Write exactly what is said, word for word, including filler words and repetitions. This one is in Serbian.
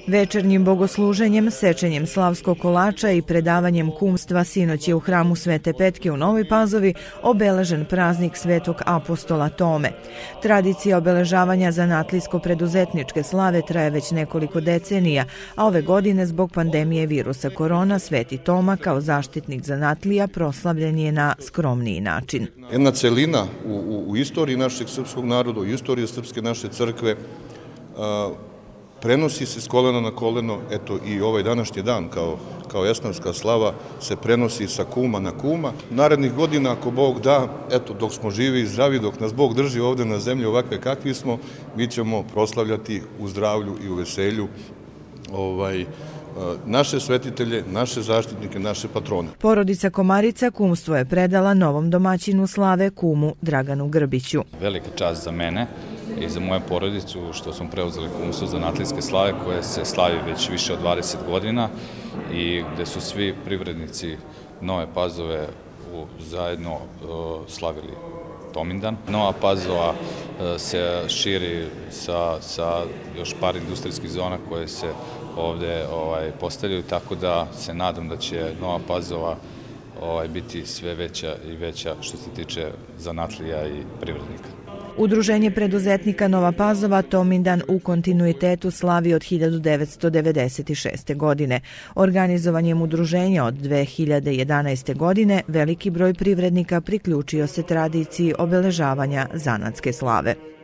Večernjim bogosluženjem, sečenjem slavskog kolača i predavanjem kumstva sinoć je u hramu Svete Petke u Novoj Pazovi obeležen praznik Svetog apostola Tome. Tradicija obeležavanja zanatlijsko-preduzetničke slave traje već nekoliko decenija, a ove godine zbog pandemije virusa korona Sveti Toma kao zaštitnik zanatlija proslavljen je na skromniji način. Jedna celina u, u, u istoriji našeg srpskog naroda, u istoriji srpske naše crkve, a, prenosi se s kolena na koleno, eto i ovaj današnji dan kao, kao jasnavska slava se prenosi sa kuma na kuma. Narednih godina, ako Bog da, eto dok smo živi i zdravi, dok nas Bog drži ovde na zemlji ovakve kakvi smo, mi ćemo proslavljati u zdravlju i u veselju ovaj, naše svetitelje, naše zaštitnike, naše patrone. Porodica Komarica kumstvo je predala novom domaćinu slave, kumu Draganu Grbiću. Velika čast za mene i za moju porodicu što smo preuzeli kumstvo zanatlijske slave koje se slavi već više od dvadeset godina i gde su svi privrednici Nove Pazove zajedno slavili Tomindan. Nova Pazova se širi sa, sa još par industrijskih zona koje se ovde ovaj, postavljaju, tako da se nadam da će Nova Pazova ovaj, biti sve veća i veća što se tiče zanatlija i privrednika. Udruženje preduzetnika Nova Pazova Tomindan u kontinuitetu slavi od hiljadu devetsto devedeset šeste. godine. Organizovanjem udruženja od dve hiljade jedanaeste. godine veliki broj privrednika priključio se tradiciji obeležavanja zanatske slave.